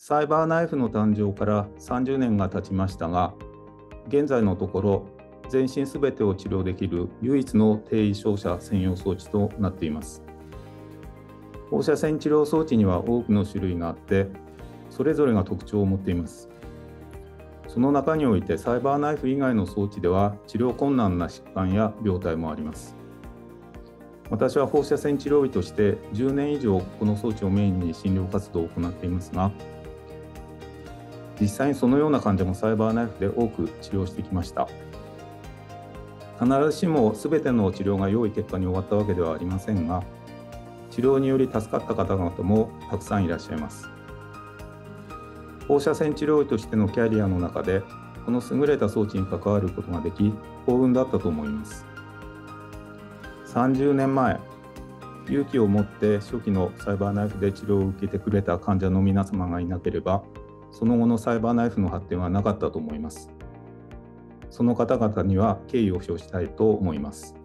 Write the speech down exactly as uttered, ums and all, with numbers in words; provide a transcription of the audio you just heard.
サイバーナイフの誕生からさんじゅうねんが経ちましたが、現在のところ全身すべてを治療できる唯一の低位照射専用装置となっています。放射線治療装置には多くの種類があって、それぞれが特徴を持っています。その中においてサイバーナイフ以外の装置では治療困難な疾患や病態もあります。私は放射線治療医としてじゅうねん以上この装置をメインに診療活動を行っていますが、実際にそのような患者もサイバーナイフで多く治療してきました。必ずしも全ての治療が良い結果に終わったわけではありませんが、治療により助かった方々もたくさんいらっしゃいます。放射線治療医としてのキャリアの中で、この優れた装置に関わることができ、幸運だったと思います。さんじゅうねんまえ、勇気を持って初期のサイバーナイフで治療を受けてくれた患者の皆様がいなければ、その後のサイバーナイフの発展はなかったと思います。その方々には敬意を表したいと思います。